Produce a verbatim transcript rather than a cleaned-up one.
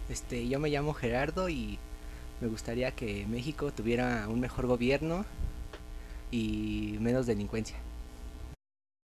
Este, yo me llamo Gerardo y me gustaría que México tuviera un mejor gobierno y menos delincuencia.